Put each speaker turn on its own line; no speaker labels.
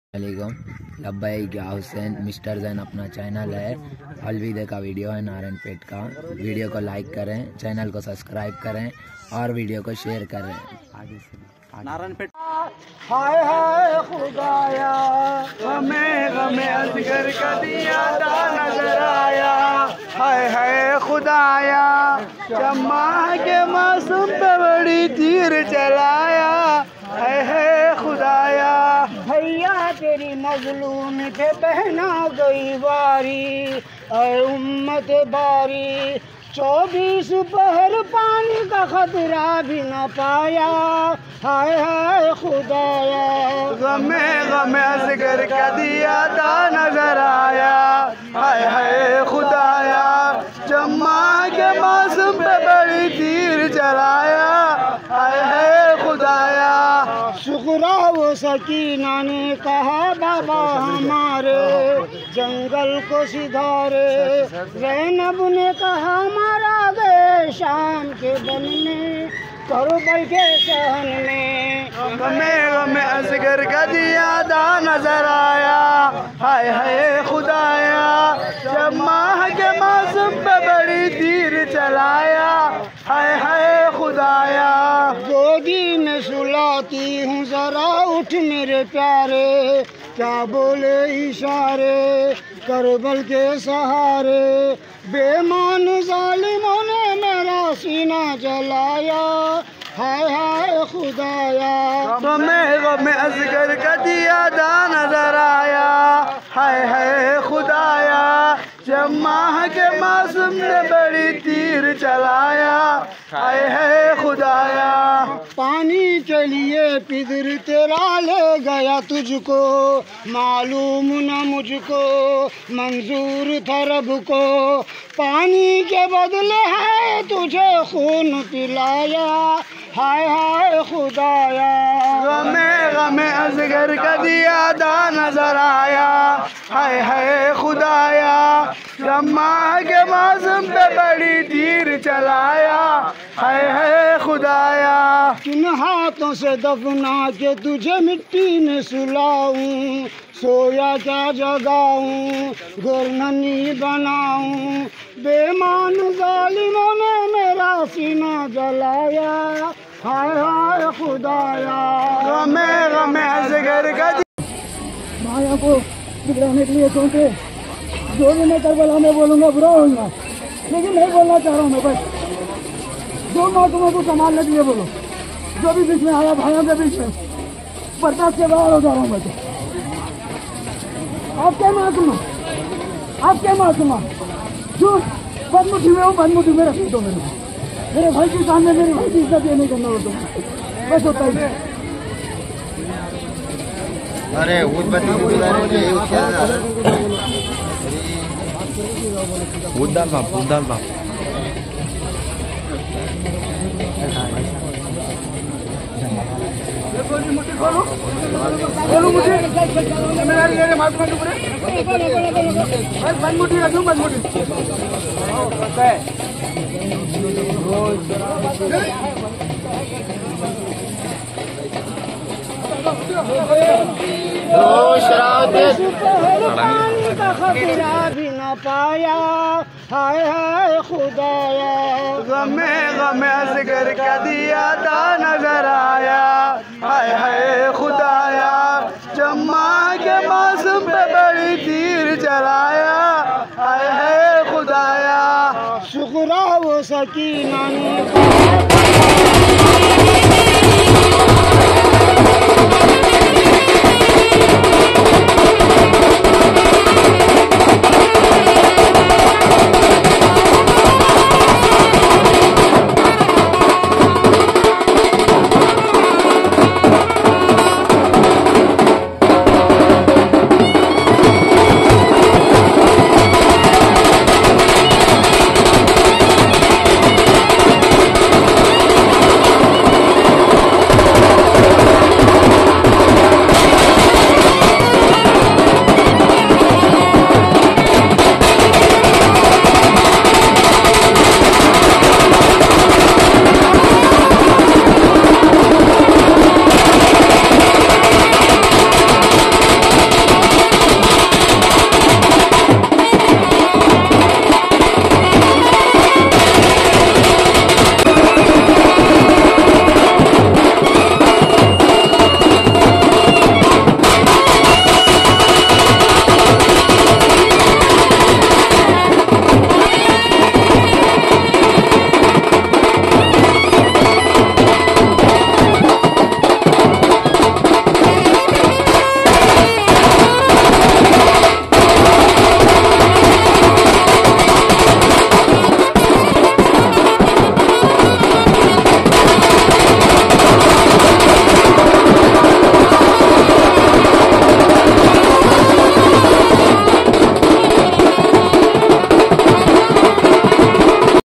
लब्बैक या हुसैन मिस्टर जैन अपना चैनल है। अलविदा का वीडियो है नारायणपेट का। वीडियो को लाइक करें, चैनल को सब्सक्राइब करें और वीडियो को शेयर करें। आगे से
नारायणपेट।
हाय हाय खुदाया हमें गमे असगर का दिया था नजर आया। हाय हाय खुदाया चम्मा के मासूम पे बड़ी तीर चलाया। हाय हाय खुदाया भैया तेरी मजलूम पे पहना गई बारी। ऐ उम्मत बारी 24 पहर पानी का खतरा भी न पाया। हाय हाय खुदाया गमे गमे असगर का दिया था नजर आया। हाय हाय खुदाया चम्मा के मासूम पे बड़ी तीर चलाया। हाय हाय खुदाया शुक्रा वो सकीना ने कहा बाबा हमारे जंगल को सिधारे। ज़ैनब ने कहा मारा गए शाम के बन में करबल के सहन में। गमे गमे असगर का दिया था नजर आया। हाय हाय खुदाया चम्मा के मासूम पे बड़ी तीर चलाया। हाय हाय खुदाया गोदी में सुलाती हूँ जरा उठ मेरे प्यारे। क्या बोले इशारे करबल के सहारे। बेमान जालिमों ने मेरा सीना जलाया। हाय हाय खुदाया गमे गमे असगर का दिया था नजर आया। हाय हाय खुदाया चम्मा के मासूम ने बड़ी तीर चलाया। हाय हाय खुदाया पानी के लिए पिदर तेरा ले गया तुझको। मालूम न मुझको मंजूर था रब को। पानी के बदले है तुझे खून पिलाया। हाय हाय खुदाया गमे गमे असगर का दिया था नजर आया। हाय हाय खुदाया चम्मा के मासूम पे बड़ी तीर चलाया। हाय हाय खुदाया किन हाथों से दफना के तुझे मिट्टी में सुलाऊं। सोया क्या जगाऊं गुरननी बनाऊं। बेमान जालिमों ने मेरा सीना जलाया। हाय हाय खुदाया गमे गमे असगर का माया को बिगड़ाने के लिए सोचे जो भी मैं करबला में बोलूँगा बुरा होगा, लेकिन नहीं बोलना चाह रहा हूँ मैं। बस जो मासूमों को संभालने के लिए बोलो। जो भी बीच में आया भाइयों के बीच में बर्दाश्त के बाहर हो जा रहा हूँ मैं। आप क्या मासूम, आप क्या मासूम जो बदमुठी में हो बदमुठी में रख दो। मेरे भाई के सामने मेरे भाई की इज्जत ये नहीं करना हो तो बस होता ही।
अरे उद्दाल बाप
बोलो मुझे बनमुठी रखूँ बनमुठी खतरा भी न पाया। हाय हाय खुदाया गमे गमे असगर का दिया था नजर आया। हाय हाय खुदाया चम्मा के मासूम पे बड़ी तीर चलाया। हाय हाय खुदाया शुक्रा वो सकीना ने